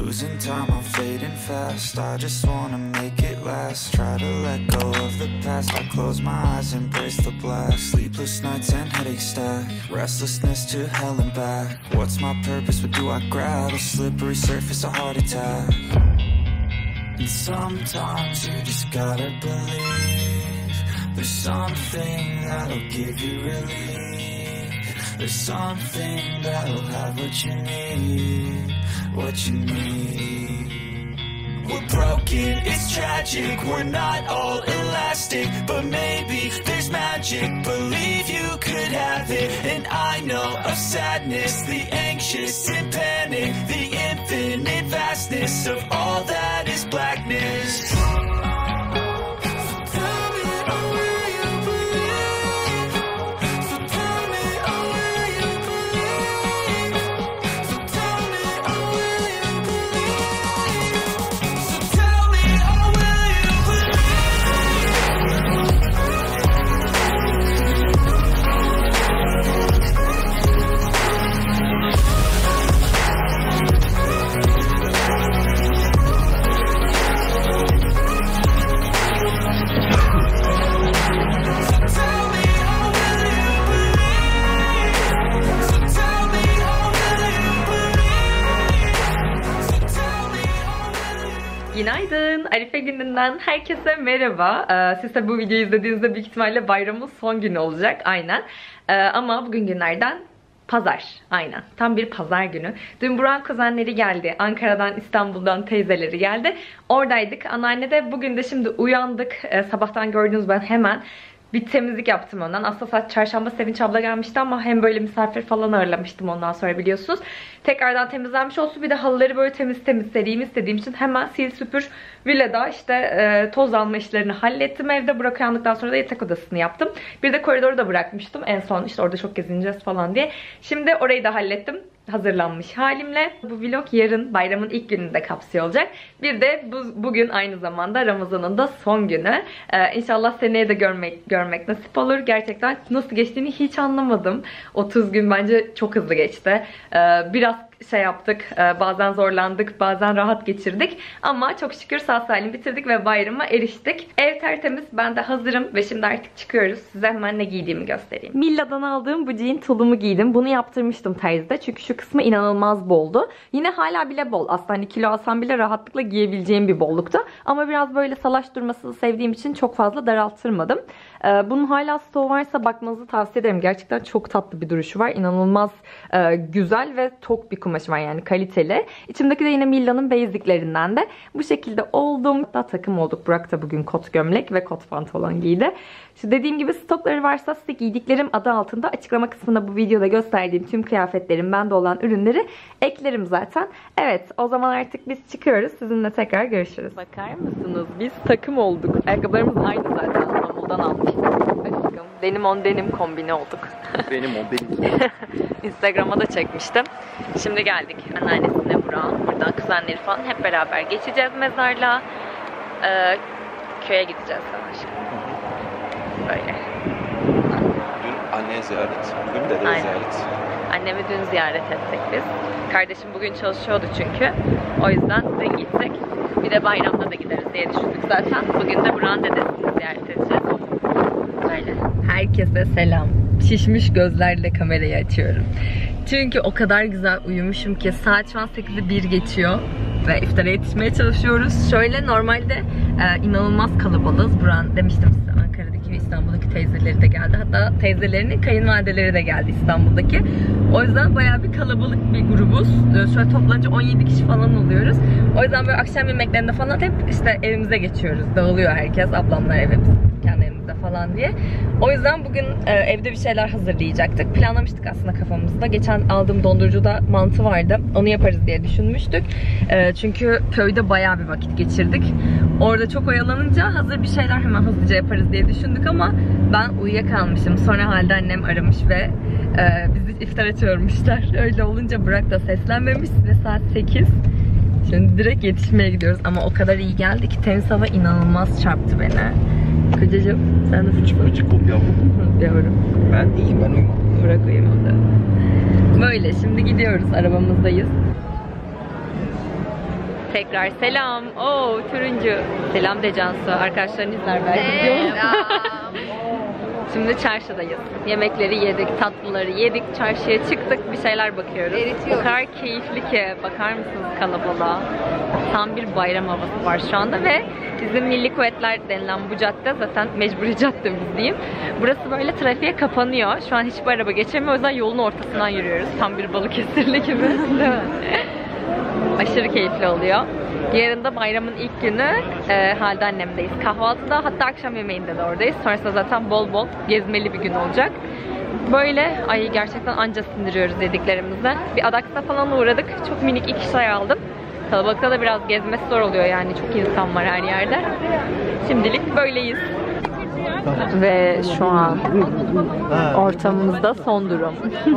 Losing time, I'm fading fast. I just wanna make it last. Try to let go of the past. I close my eyes, embrace the blast. Sleepless nights and headaches stack. Restlessness to hell and back. What's my purpose? What do I grab? A slippery surface, a heart attack. And sometimes you just gotta believe there's something that'll give you relief. There's something that'll have what you need, what you need. We're broken, it's tragic, we're not all elastic, but maybe there's magic, believe you could have it. And I know of sadness, the anxious and panic, the infinite vastness of all that is blackness. Günaydın. Arife gününden herkese merhaba. Siz de bu videoyu izlediğinizde büyük ihtimalle bayramın son günü olacak. Aynen. Ama bugün günlerden pazar. Aynen. Tam bir pazar günü. Dün Burak'ın kuzenleri geldi. Ankara'dan, İstanbul'dan teyzeleri geldi. Oradaydık. Anneanne bugün de şimdi uyandık. Sabahtan gördünüz, ben hemen bir temizlik yaptım ondan. Aslında çarşamba Sevinç abla gelmişti ama hem böyle misafir falan ağırlamıştım ondan sonra, biliyorsunuz. Tekrardan temizlenmiş olsun. Bir de halıları böyle temiz sereyim istediğim için hemen sil süpür villada işte toz alma işlerini hallettim evde. Burak uyandıktan sonra da yatak odasını yaptım. Bir de koridoru da bırakmıştım en son, işte orada çok gezineceğiz falan diye. Şimdi orayı da hallettim hazırlanmış halimle. Bu vlog yarın bayramın ilk gününü de kapsıyor olacak. Bir de bugün aynı zamanda Ramazan'ın da son günü. İnşallah seneye de görmek nasip olur. Gerçekten nasıl geçtiğini hiç anlamadım. 30 gün bence çok hızlı geçti. Biraz şey yaptık, bazen zorlandık, bazen rahat geçirdik. Ama çok şükür sağ salim bitirdik ve bayrama eriştik. Ev tertemiz, ben de hazırım ve şimdi artık çıkıyoruz. Size hemen ne giydiğimi göstereyim. Milla'dan aldığım bu jean tulumu giydim. Bunu yaptırmıştım terzide çünkü şu kısmı inanılmaz boldu. Yine hala bile bol. Aslında hani kilo alsam bile rahatlıkla giyebileceğim bir bolluktu. Ama biraz böyle salaş durmasını sevdiğim için çok fazla daralttırmadım. Bunun hala stoğu varsa bakmanızı tavsiye ederim. Gerçekten çok tatlı bir duruşu var. İnanılmaz güzel ve tok bir kumaşı var, yani kaliteli. İçimdeki de yine Milla'nın basiclerinden de. Bu şekilde oldum. Hatta takım olduk. Burak da bugün kot gömlek ve kot pantolon giydi. İşte dediğim gibi stokları varsa size giydiklerim adı altında açıklama kısmında bu videoda gösterdiğim tüm kıyafetlerim, bende olan ürünleri eklerim zaten. Evet, o zaman artık biz çıkıyoruz. Sizinle tekrar görüşürüz. Bakar mısınız? Biz takım olduk. Ayakkabılarımız aynı zaten. İstanbul'dan almıştık. Aşkım. Denim on denim kombini olduk. Benim on benim. Instagram'a da çekmiştim. Şimdi geldik. Anneannesine Burak'ın. Buradan kuzenleri falan hep beraber geçeceğiz mezarlığa. Köye gideceğiz aşkım. Böyle. Dün anneye ziyaret. Bugün de dedeye ziyaret. Annemi dün ziyaret ettik biz. Kardeşim bugün çalışıyordu çünkü. O yüzden dün gittik. Bir de bayramda da gideriz diye düşündük zaten. Bugün de Burak'ın dedesini ziyaret edeceğiz. Böyle. Herkese selam. Şişmiş gözlerle kamerayı açıyorum. Çünkü o kadar güzel uyumuşum ki saat şu an 8'i 1 geçiyor. Ve iftara yetişmeye çalışıyoruz. Şöyle normalde inanılmaz kalabalığız. Burak'ın demiştim size, Ankara'daki ve İstanbul'daki teyzeleri de geldi. Hatta teyzelerinin kayınvalideleri de geldi İstanbul'daki. O yüzden bayağı bir kalabalık bir grubuz. Şöyle toplanınca 17 kişi falan oluyoruz. O yüzden böyle akşam yemeklerinde falan hep işte evimize geçiyoruz. Dağılıyor herkes. Ablamlar evimiz, kendi evimizde falan diye. O yüzden bugün evde bir şeyler hazırlayacaktık. Planlamıştık aslında kafamızda. Geçen aldığım dondurucuda mantı vardı. Onu yaparız diye düşünmüştük. Çünkü köyde bayağı bir vakit geçirdik. Orada çok oyalanınca hazır bir şeyler hemen hızlıca yaparız diye düşündük ama ben uyuyakalmışım. Sonra halde annem aramış ve bizi iftara çağırmışlar. Öyle olunca Burak da seslenmemiş ve saat 8. Şimdi direkt yetişmeye gidiyoruz ama o kadar iyi geldi ki temiz hava inanılmaz çarptı beni. Kocacığım sen nasılsın? Açık ol yavrum. Yavrum. Ben iyiyim, ben uyumam. Burak uyumadı. Böyle şimdi gidiyoruz, arabamızdayız. Tekrar selam. Oo, turuncu. Selam de Cansu. Arkadaşların izler belki. Şimdi çarşıdayız. Yemekleri yedik, tatlıları yedik, çarşıya çıktık, bir şeyler bakıyoruz. O kadar keyifli ki, bakar mısınız kalabalığa? Tam bir bayram havası var şu anda ve bizim Milli Kuvvetler denilen bu cadde zaten mecburi caddemiz diyeyim. Burası böyle trafiğe kapanıyor. Şu an hiçbir araba geçemiyor, o yüzden yolun ortasından yürüyoruz. Tam bir Balıkesirli gibi, değil mi? Aşırı keyifli oluyor. Yarın da bayramın ilk günü Halide annemdeyiz. Kahvaltıda, hatta akşam yemeğinde de oradayız. Sonrasında zaten bol bol gezmeli bir gün olacak. Böyle gerçekten anca sindiriyoruz yediklerimizden. Bir Adaks'a falan uğradık. Çok minik 2 şey aldım. Kalabalıkta da biraz gezmesi zor oluyor yani. Çok insan var her yerde. Şimdilik böyleyiz. Ve şu an ortamımızda son durum.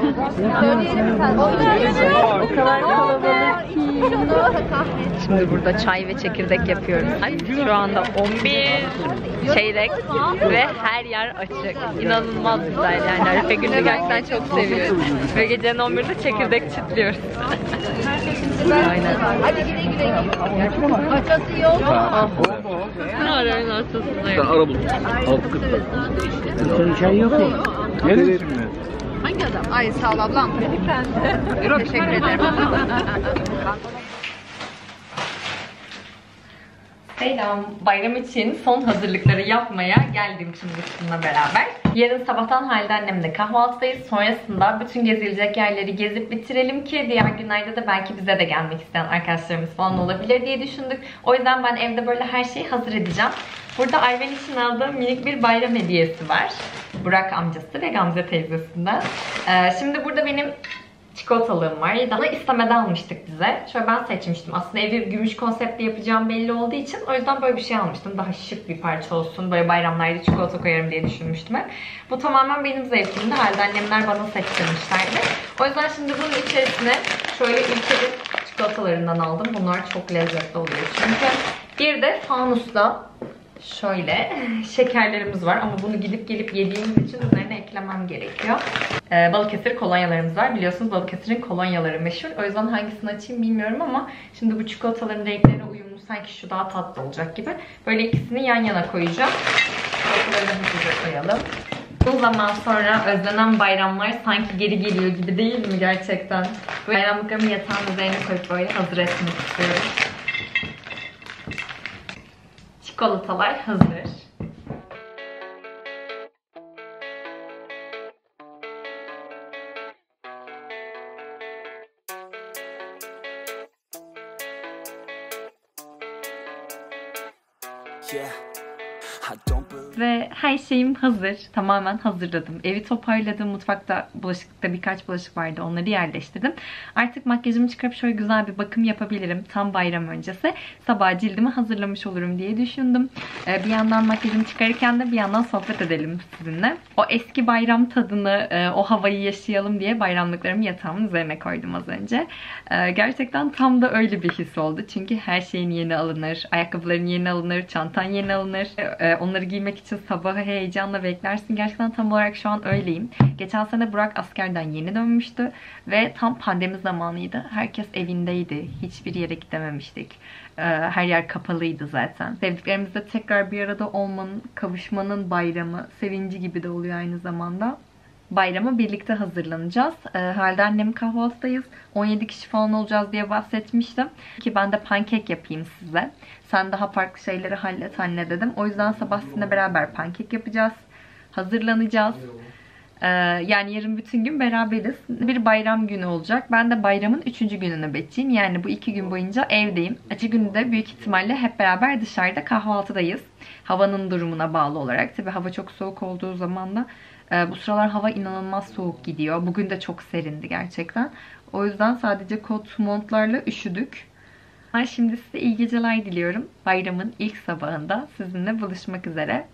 O kadar kalabalık ki. Şimdi burada çay ve çekirdek yapıyoruz. Şu anda 11 çeyrek ve her yer açık. İnanılmaz güzel yani. Arife günü gerçekten çok seviyoruz. Ve gecenin 11'de çekirdek çitliyoruz. Aynen. Hadi güle güle. Açası yok. Arayın ortasındayım. Sen ara bul. Senin çay yok mu? Neresin mi? Hangi adam? Ay sağ ol ablam. Teşekkür ederim. Selam. Bayram için son hazırlıkları yapmaya geldim şimdi sizinle beraber. Yarın sabahtan Halide annemle kahvaltıdayız. Sonrasında bütün gezilecek yerleri gezip bitirelim ki diğer günlerde de belki bize de gelmek isteyen arkadaşlarımız falan olabilir diye düşündük. O yüzden ben evde böyle her şeyi hazır edeceğim. Burada Ayven için aldığım minik bir bayram hediyesi var. Burak amcası ve Gamze teyzesinden. Şimdi burada benim çikolatalığım var. Daha istemeden almıştık bize. Şöyle ben seçmiştim. Aslında evi gümüş konseptli yapacağım belli olduğu için. O yüzden böyle bir şey almıştım. Daha şık bir parça olsun. Böyle bayramlarda çikolata koyarım diye düşünmüştüm hep. Bu tamamen benim zevkimdi. Halde annemler bana seçtirmişlerdi. O yüzden şimdi bunun içerisine şöyle ülkenin çikolatalarından aldım. Bunlar çok lezzetli oluyor çünkü. Bir de fanusta şöyle şekerlerimiz var ama bunu gidip gelip yediğimiz için üzerine eklemem gerekiyor. Balıkesir kolonyalarımız var. Biliyorsunuz Balıkesir'in kolonyaları meşhur. O yüzden hangisini açayım bilmiyorum ama şimdi bu çikolataların renklerine uyumlu, sanki şu daha tatlı olacak gibi. Böyle ikisini yan yana koyacağım. Çikolataları da hızlıca koyalım. Bu zaman sonra özlenen bayramlar sanki geri geliyor gibi değil mi gerçekten? Böyle bayramlıklarımı yatağın üzerine koyup böyle hazır etmek istiyorum. Çikolatalar hazır. Ve her şeyim hazır. Tamamen hazırladım. Evi toparladım. Mutfakta bulaşıkta birkaç bulaşık vardı. Onları yerleştirdim. Artık makyajımı çıkarıp şöyle güzel bir bakım yapabilirim. Tam bayram öncesi. Sabah cildimi hazırlamış olurum diye düşündüm. Bir yandan makyajımı çıkarırken de bir yandan sohbet edelim sizinle. O eski bayram tadını, o havayı yaşayalım diye bayramlıklarımı yatağımın üzerine koydum az önce. Gerçekten tam da öyle bir his oldu. Çünkü her şeyin yeni alınır. Ayakkabıların yeni alınır. Çantan yeni alınır. Onları giymek için sabahı heyecanla beklersin. Gerçekten tam olarak şu an öyleyim. Geçen sene Burak askerden yeni dönmüştü ve tam pandemi zamanıydı. Herkes evindeydi. Hiçbir yere gidememiştik. Her yer kapalıydı zaten. Sevdiklerimizle tekrar bir arada olmanın, kavuşmanın bayramı, sevinci gibi de oluyor aynı zamanda. Bayrama birlikte hazırlanacağız. Halde annem kahvaltıdayız. 17 kişi falan olacağız diye bahsetmiştim. Ki ben de pankek yapayım size. Sen daha farklı şeyleri hallet anne dedim. O yüzden sabah sizinle beraber pankek yapacağız. Hazırlanacağız. Yani yarın bütün gün beraberiz. Bir bayram günü olacak. Ben de bayramın 3. günü nöbetçiyim. Yani bu 2 gün boyunca evdeyim. Acı günü de büyük ihtimalle hep beraber dışarıda kahvaltıdayız. Havanın durumuna bağlı olarak. Tabii hava çok soğuk olduğu zaman da bu sıralar hava inanılmaz soğuk gidiyor. Bugün de çok serindi gerçekten. O yüzden sadece kot montlarla üşüdük. Ben şimdi size iyi geceler diliyorum. Bayramın ilk sabahında sizinle buluşmak üzere.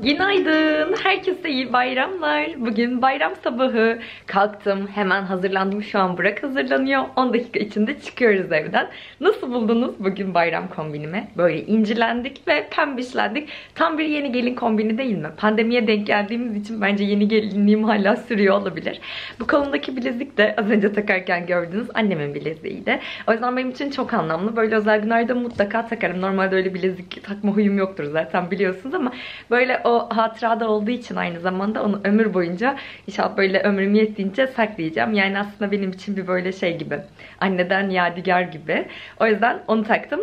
Günaydın. Herkese iyi bayramlar. Bugün bayram sabahı. Kalktım. Hemen hazırlandım. Şu an Burak hazırlanıyor. 10 dakika içinde çıkıyoruz evden. Nasıl buldunuz bugün bayram kombinimi? Böyle incilendik ve pembişlendik. Tam bir yeni gelin kombini değil mi? Pandemiye denk geldiğimiz için bence yeni gelinliğim hala sürüyor olabilir. Bu kolumdaki bilezik de az önce takarken gördüğünüz annemin bileziğiydi. O yüzden benim için çok anlamlı. Böyle özel günlerde mutlaka takarım. Normalde öyle bilezik takma huyum yoktur zaten biliyorsunuz ama böyle o hatırada olduğu için aynı zamanda onu ömür boyunca inşallah böyle ömrüm yettiğince saklayacağım. Yani aslında benim için bir böyle şey gibi. Anneden yadigar gibi. O yüzden onu taktım.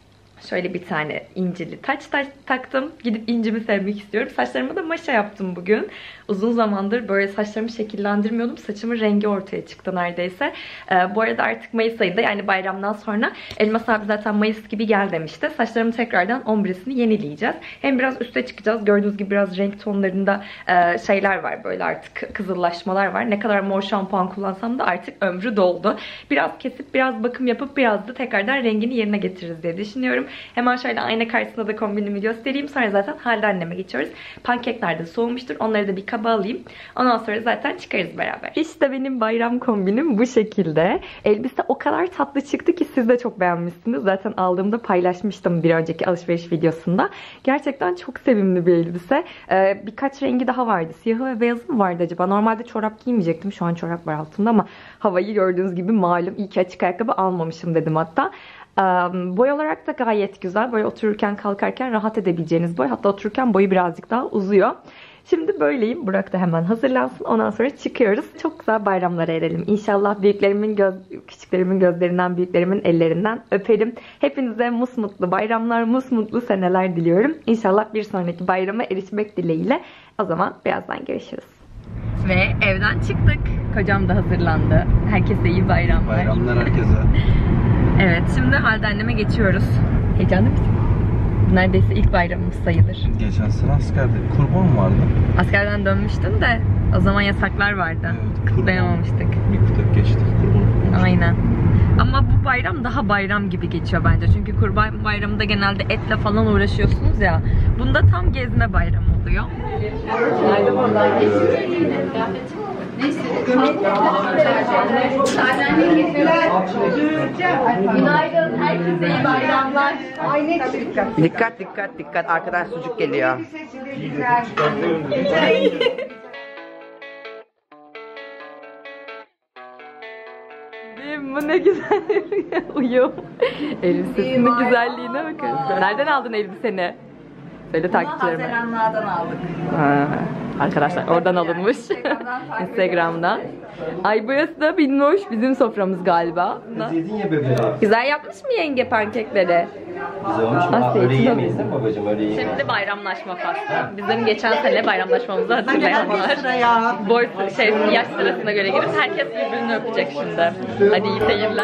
Şöyle bir tane incili taç taktım. Gidip incimi sevmek istiyorum. Saçlarıma da maşa yaptım bugün. Uzun zamandır böyle saçlarımı şekillendirmiyordum. Saçımın rengi ortaya çıktı neredeyse. Bu arada artık Mayıs ayında yani bayramdan sonra Elmas abi zaten Mayıs gibi gel demişti. Saçlarımı tekrardan ombresini yenileyeceğiz. Hem biraz üste çıkacağız. Gördüğünüz gibi biraz renk tonlarında şeyler var. Böyle artık kızıllaşmalar var. Ne kadar mor şampuan kullansam da artık ömrü doldu. Biraz kesip biraz bakım yapıp biraz da tekrardan rengini yerine getiririz diye düşünüyorum. Hemen şöyle ayna karşısında da kombinimi göstereyim. Sonra zaten Halide anneme geçiyoruz. Pankekler de soğumuştur. Onları da bir kaba alayım. Ondan sonra zaten çıkarız beraber. İşte benim bayram kombinim bu şekilde. Elbise o kadar tatlı çıktı ki siz de çok beğenmişsiniz. Zaten aldığımda paylaşmıştım bir önceki alışveriş videosunda. Gerçekten çok sevimli bir elbise. Birkaç rengi daha vardı. Siyahı ve beyazı mı vardı acaba? Normalde çorap giymeyecektim. Şu an çorap var altımda ama havayı gördüğünüz gibi malum. İyi ki açık ayakkabı almamışım dedim hatta. Boy olarak da gayet güzel. Böyle otururken kalkarken rahat edebileceğiniz boy. Hatta otururken boyu birazcık daha uzuyor. Şimdi böyleyim. Burak da hemen hazırlansın. Ondan sonra çıkıyoruz. Çok güzel bayramlara erelim. İnşallah küçüklerimin gözlerinden, büyüklerimin ellerinden öperim. Hepinize musmutlu bayramlar, musmutlu seneler diliyorum. İnşallah bir sonraki bayrama erişmek dileğiyle. O zaman birazdan görüşürüz. Ve evden çıktık. Kocam da hazırlandı. Herkese iyi bayramlar. Bayramlar herkese. Evet, şimdi Halide anneme geçiyoruz. Heyecanlı mısın? Neredeyse ilk bayramımız sayılır. Geçen sene askerde kurban vardı. Askerden dönmüştüm de o zaman yasaklar vardı. Evet, Kutlayamamıştık. Bir tık geçtik kurban. Aynen. Ama bu bayram daha bayram gibi geçiyor bence. Çünkü kurban bayramında genelde etle falan uğraşıyorsunuz ya. Bunda tam gezme bayramı oluyor. Günaydın, herkese iyi bayramlar. Dikkat dikkat dikkat, arkadan sucuk geliyor. Bu ne güzel uyum. Elbisesinin güzelliğine bakın. Nereden aldın elbiseni? Söyle takipçilerime. Haziranlardan aldık. Arkadaşlar oradan alınmış. Instagram'dan. Ay burası da Binnoş bizim soframız galiba. Yedin ya bebeğim. Güzel yapmış mı yenge pankekleri? Güzel olmuş mu? Asya Öyle için yiyemeyiz değil mi babacığım? Öyle yiyemeyiz. Şimdi bayramlaşma faslı. Bizim geçen sene bayramlaşmamızı hatırlayanlar. Boy yaş sırasına göre girip herkes birbirini öpecek şimdi. Hadi iyi seyirler.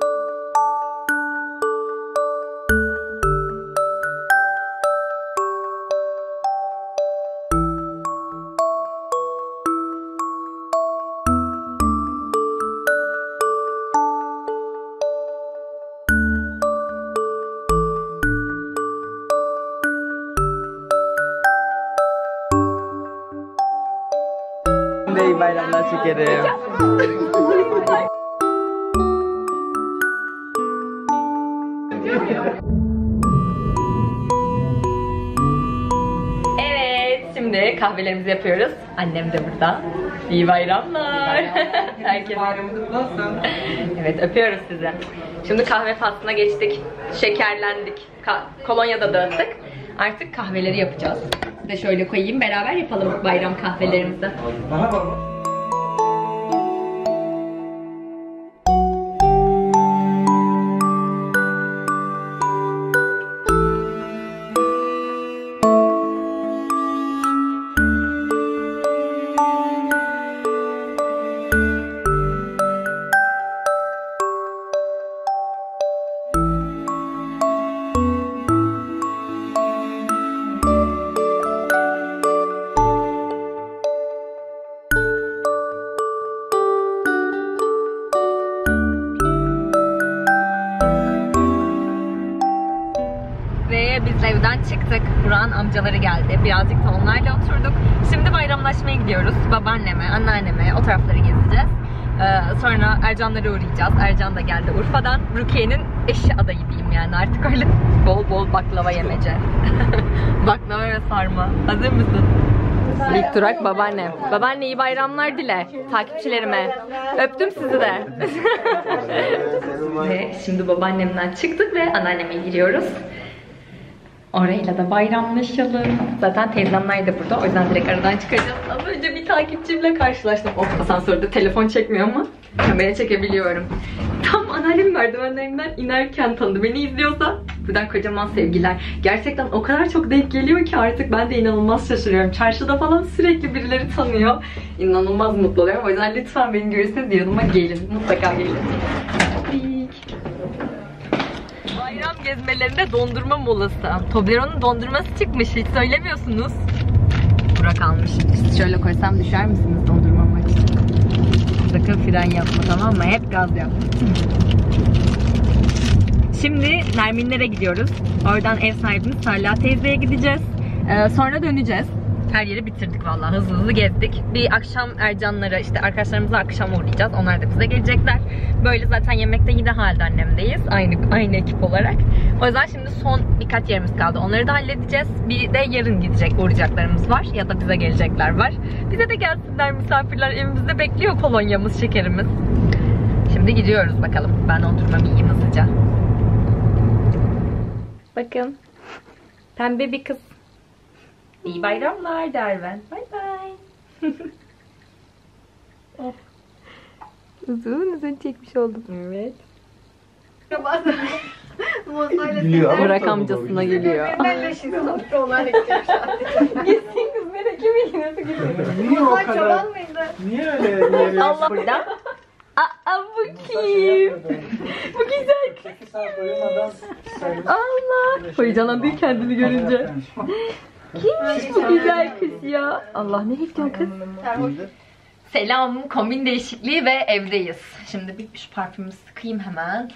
İyi bayramlar şekerim. Evet, şimdi kahvelerimizi yapıyoruz. Annem de burada. İyi bayramlar. Herkese bayramınız olsun. Evet, öpüyoruz sizi. Şimdi kahve faslına geçtik. Şekerlendik. Kolonya da dağıttık. Artık kahveleri yapacağız. Bir de şöyle koyayım, beraber yapalım bayram kahvelerimizi. Ve biz evden çıktık. Burak'ın amcaları geldi. Birazcık da onlarla oturduk. Şimdi bayramlaşmaya gidiyoruz. Babaanneme, anneanneme o tarafları gezeceğiz. Sonra Ercanlara uğrayacağız. Ercan da geldi Urfa'dan. Rukiye'nin eşi adayı diyeyim yani artık öyle. Bol bol baklava yemece. Baklava ve sarma. Hazır mısın? İlk durak babaannem. Babaanne iyi bayramlar dile takipçilerime. Öptüm sizi de. Ve şimdi babaannemden çıktık ve anneanneme giriyoruz. Orayla da bayramlaşalım. Zaten teyzemler de burada. O yüzden direkt aradan çıkacağız. Az önce bir takipçimle karşılaştım. Asansörde telefon çekmiyor ama kamera çekebiliyorum. Tam anneannem merdivenlerinden inerken tanıdı. Beni izliyorsa buradan kocaman sevgiler. Gerçekten o kadar çok denk geliyor ki artık ben de inanılmaz şaşırıyorum. Çarşıda falan sürekli birileri tanıyor. İnanılmaz mutlu oluyorum. O yüzden lütfen beni görürseniz yanıma gelin. Mutlaka gelin. Bayram gezmelerinde dondurma molası. Toblerone'un dondurması çıkmış. Hiç söylemiyorsunuz. Burak almış. Şöyle koysam düşer misiniz dondurmam için? Sakın fren yapma, tamam mı? Hep gaz yap. Şimdi Nerminlere gidiyoruz. Oradan ev sahibimiz Salih teyzeye gideceğiz. Sonra döneceğiz. Her yeri bitirdik vallahi. Hızlı hızlı gezdik. Bir akşam Ercanlara, işte arkadaşlarımıza akşam uğrayacağız. Onlar da bize gelecekler. Böyle zaten yemekte yine halde annemdeyiz. Aynı ekip olarak. O yüzden şimdi son birkaç yerimiz kaldı. Onları da halledeceğiz. Bir de yarın gidecek uğrayacaklarımız var. Ya da bize gelecekler var. Bize de gelsinler misafirler. Evimizde bekliyor kolonyamız, şekerimiz. Şimdi gidiyoruz bakalım. Ben oturmamı yiyeyim hızlıca. Bakın. Pembe bir kız. İyi bayramlar Derven. Bay bay. Uzun çekmiş oldum. Evet. Burak amcasına geliyor. Gitsin kız merak etmeyin. Nasıl gidiyor? Niye o kadar? Niye öyle? Allah burada. Aa bu kim? Bu güzel kız. Allah. Heyecanlandı kendini görünce. Kimmiş bu güzel kız ya? Allah ne gidiyorsun kız? Selam, kombin değişikliği ve evdeyiz. Şimdi bir şu parfümü sıkayım hemen.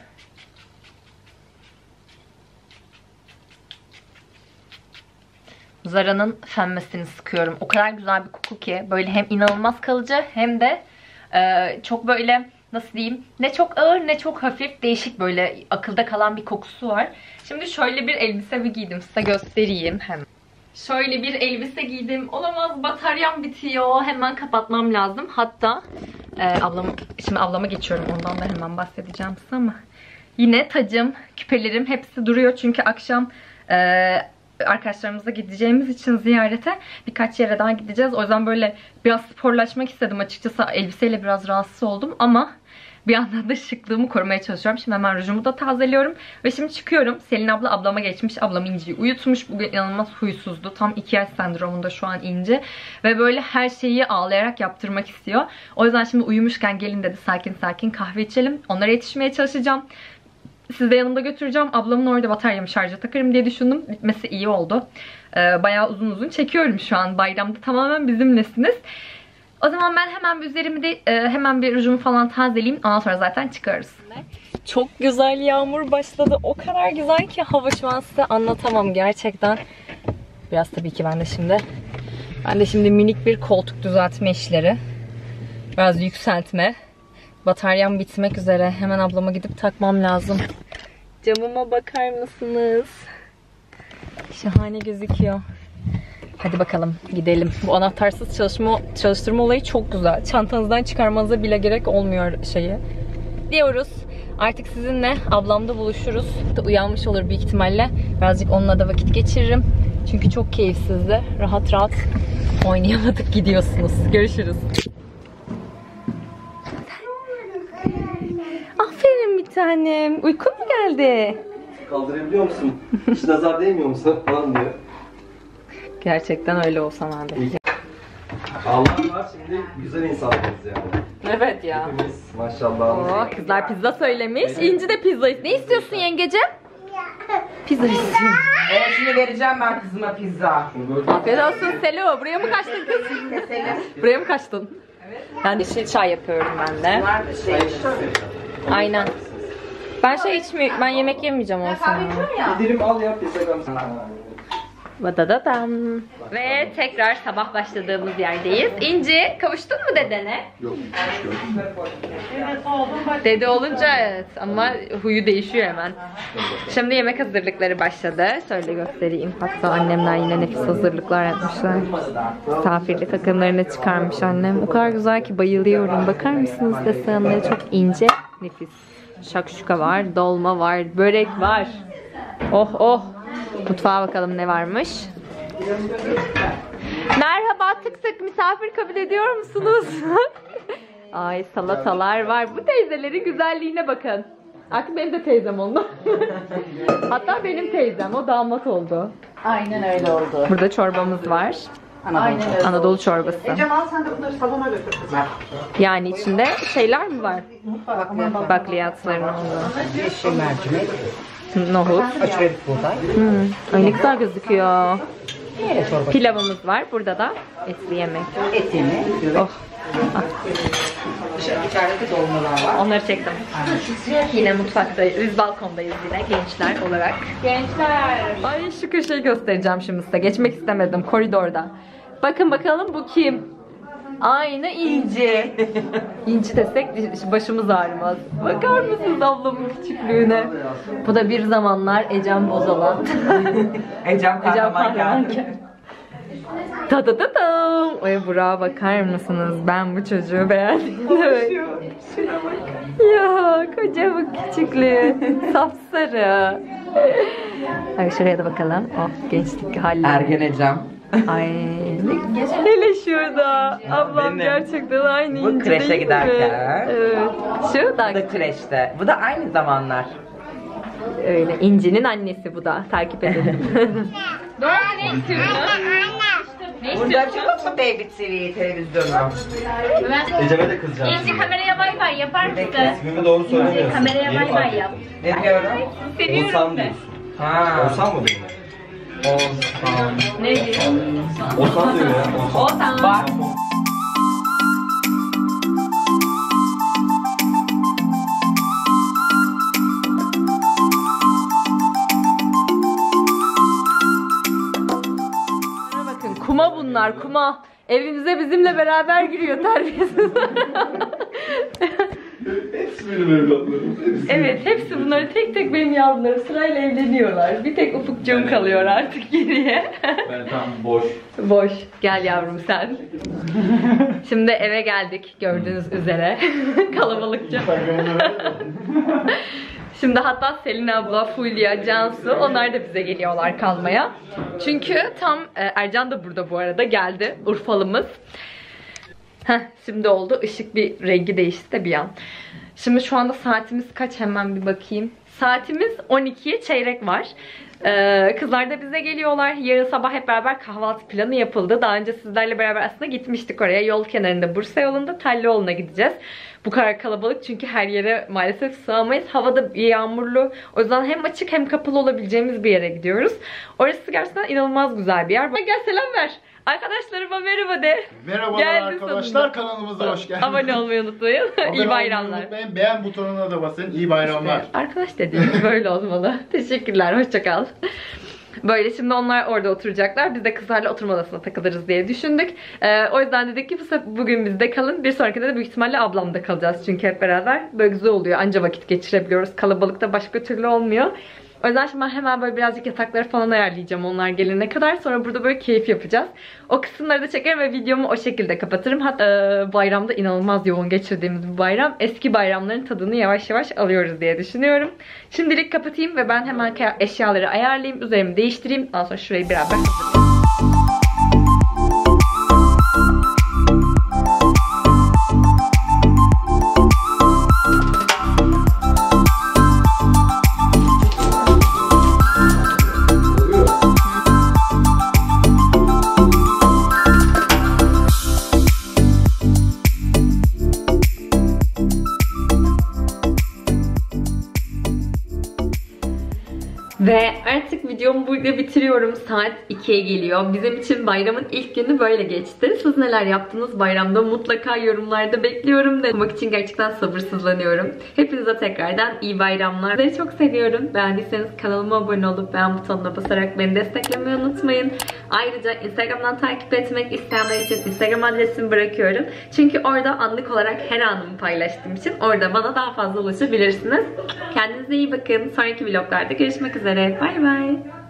Zara'nın Femmesini sıkıyorum. O kadar güzel bir koku ki böyle hem inanılmaz kalıcı hem de çok böyle nasıl diyeyim, ne çok ağır ne çok hafif, değişik böyle akılda kalan bir kokusu var. Şimdi şöyle bir elbise giydim, size göstereyim hemen. Şöyle bir elbise giydim. Olamaz, bataryam bitiyor. Hemen kapatmam lazım. Hatta şimdi ablama geçiyorum. Ondan da hemen bahsedeceğim size ama. Yine tacım, küpelerim hepsi duruyor. Çünkü akşam arkadaşlarımıza gideceğimiz için ziyarete birkaç yere daha gideceğiz. O yüzden böyle biraz sporlaşmak istedim açıkçası. Elbiseyle biraz rahatsız oldum ama bir yandan da şıklığımı korumaya çalışıyorum. Şimdi hemen rujumu da tazeliyorum. Ve şimdi çıkıyorum. Selin abla ablama geçmiş. Ablam İnci'yi uyutmuş. Bugün inanılmaz huysuzdu. Tam 2 yaş sendromunda şu an İnci. Ve böyle her şeyi ağlayarak yaptırmak istiyor. O yüzden şimdi uyumuşken gelin dedi, sakin sakin kahve içelim. Onlara yetişmeye çalışacağım. Sizi de yanımda götüreceğim. Ablamın orada bataryamı şarja takarım diye düşündüm. Bitmesi iyi oldu. Bayağı uzun uzun çekiyorum şu an. Bayramda tamamen bizimlesiniz. O zaman ben hemen bir üzerimi de hemen bir rujumu falan tazeleyeyim. Ondan sonra zaten çıkarız. Çok güzel yağmur başladı. O kadar güzel ki hava şu an size anlatamam gerçekten. Biraz tabii ki ben de şimdi minik bir koltuk düzeltme işleri. Biraz yükseltme. Bataryam bitmek üzere. Hemen ablama gidip takmam lazım. Camıma bakar mısınız? Şahane gözüküyor. Hadi bakalım gidelim. Bu anahtarsız çalıştırma olayı çok güzel. Çantanızdan çıkarmanıza bile gerek olmuyor şeyi. Diyoruz. Artık sizinle ablamda buluşuruz. Uyanmış olur büyük ihtimalle. Birazcık onunla da vakit geçiririm. Çünkü çok keyifsizdi. Rahat rahat oynayamadık, gidiyorsunuz. Görüşürüz. Aferin bir tanem. Uykun mu geldi? Kaldırabiliyor musun? Hiç nazar değmiyor musun falan diyor. Gerçekten öyle olsam abi. Allah var, şimdi güzel insanlarız yani. Evet ya. Hepimiz maşallah. Kızlar pizza söylemiş. İnci de pizza istiyor. Ne istiyorsun yengeciğim? Pizza istiyorum. Şimdi vereceğim ben kızıma pizza. Afiyet olsun Selo. Buraya mı kaçtın kız? Buraya mı kaçtın? Evet. Ben de çay yapıyorum ben de. Bunlar da şey. Aynen. Ben ben yemek yemeyeceğim olsun. Bir dilim al yap Instagram. Vadadadam. Ve tekrar sabah başladığımız yerdeyiz. İnci, kavuştun mu dedene? Yok. Dede olunca evet ama huyu değişiyor hemen. Şimdi yemek hazırlıkları başladı. Şöyle göstereyim. Hatta annemler yine nefis hazırlıklar yapmışlar. Misafirlik takımlarını çıkarmış annem. O kadar güzel ki bayılıyorum. Bakar mısınız desenleri çok ince. Nefis. Şakşuka var, dolma var, börek var. Oh oh. Mutfağa bakalım ne varmış. Merhaba, tık tık misafir kabul ediyor musunuz? Ay salatalar var. Bu teyzelerin güzelliğine bakın. Artık benim de teyzem oldu. Hatta benim teyzem, o damat oldu. Aynen öyle oldu. Burada çorbamız var. Aynen öyle. Anadolu çorbası. Cemal sen de bunları salona götür kızım. Yani içinde şeyler mi var? Bakliyatların olduğu. Yeşil mercimek. Nohut. Açık buğday. Ay ne güzel gözüküyor. Yine çorba. Pilavımız var. Burada da etli yemek. Et yemeği. Oh. İçerideki dolmalar var. Onları çektim. Yine mutfaktayız. Biz balkondayız yine gençler olarak. Gençler. Ay şu köşeyi göstereceğim şimdi size. Geçmek istemedim koridorda. Bakın bakalım bu kim? Aynı İnci. İnci desek başımız ağrımaz. Bakar mısınız ablamın küçüklüğüne? Bu da bir zamanlar Ecem Bozalan. Ecem Kahraman. Ta ta ta ta. Ay Burak'a bakar mısınız? Ben bu çocuğu beğendim. Evet. Ya kocaman küçüklüğü. Sapsarı. Ay şuraya da bakalım. Oh gençlik halleri. Ergen Ecem. Ay hele şurada. Ablam gerçekten aynı Bu İnci kreşe değil mi? giderken. Evet. Şu da Bu da kreşte. Bu da aynı zamanlar. öyle. İnci'nin annesi bu da. Takip edelim. Doğru ne istiyorsun? Burada çok mu David TV televizyonu? Ecem'e de kızacağım. İnci kameraya bay bay yapar mısın? İsmimi doğru söylemiyorsun. Kameraya Yeni bay fark bay yap. ettim. Ne diyorum? Oğuzhan diyorsun. Ha. Oğuzhan mı benim? Oğuzhan. Ne diyorsun? Oğuzhan diyor ya. Oğuzhan. Bak. Bakın kuma bunlar kuma. Evimize bizimle beraber giriyor terbiyesiz. Hepsi benim evlatlarım. Evet hepsi bunları tek tek benim yavrularım sırayla evleniyorlar. Bir tek Ufukcuğum kalıyor artık geriye. Ben tam boş. Boş. Gel yavrum sen. Şimdi eve geldik gördüğünüz üzere. Kalabalıkça. Şimdi hatta Selin abla, Fulya, Cansu onlar da bize geliyorlar kalmaya. Çünkü tam Ercan da burada bu arada geldi. Urfalımız. Heh, şimdi oldu. Işık bir rengi değişti de bir an. Şimdi şu anda saatimiz kaç hemen bir bakayım. Saatimiz 12'ye çeyrek var. Kızlar da bize geliyorlar. Yarın sabah hep beraber kahvaltı planı yapıldı. Daha önce sizlerle beraber aslında gitmiştik oraya. Yol kenarında Bursa yolunda Telloğlu'na gideceğiz. Bu kadar kalabalık çünkü her yere maalesef sığamayız. Havada yağmurlu. O yüzden hem açık hem kapalı olabileceğimiz bir yere gidiyoruz. Orası gerçekten inanılmaz güzel bir yer. Gel selam ver. Arkadaşlarıma merhaba de. Merhabalar Geldin arkadaşlar, sonunda. kanalımıza hoş geldiniz. Abone olmayı unutmayın. İyi bayramlar. Unutmayın, beğen butonuna da basın. İyi bayramlar. Arkadaş dediğimiz böyle olmalı. Teşekkürler, hoşça kal. Böyle şimdi onlar orada oturacaklar. Biz de kızlarla oturma odasına takılırız diye düşündük. O yüzden dedik ki bugün bizde kalın. Bir sonrakinde de büyük ihtimalle ablamda kalacağız. Çünkü hep beraber böyle güzel oluyor. Anca vakit geçirebiliyoruz. Kalabalıkta başka türlü olmuyor. O yüzden şimdi ben hemen böyle birazcık yatakları falan ayarlayacağım onlar gelene kadar. Sonra burada böyle keyif yapacağız. O kısımları da çekerim ve videomu o şekilde kapatırım. Hatta bayramda inanılmaz yoğun geçirdiğimiz bir bayram. Eski bayramların tadını yavaş yavaş alıyoruz diye düşünüyorum. Şimdilik kapatayım ve ben hemen eşyaları ayarlayayım. Üzerimi değiştireyim. Ondan sonra şurayı beraber hazırlayayım. Ve artık videomu burada bitiriyorum. Saat 2'ye geliyor. Bizim için bayramın ilk günü böyle geçti. Siz neler yaptınız bayramda? Mutlaka yorumlarda bekliyorum. Okumak için gerçekten sabırsızlanıyorum. Hepinize tekrardan iyi bayramlar. Sizleri çok seviyorum. Beğendiyseniz kanalıma abone olup beğen butonuna basarak beni desteklemeyi unutmayın. Ayrıca Instagram'dan takip etmek isteyenler için Instagram adresimi bırakıyorum. Çünkü orada anlık olarak her anımı paylaştığım için orada bana daha fazla ulaşabilirsiniz. Kendinize iyi bakın. Sonraki vloglarda görüşmek üzere. Bay bay.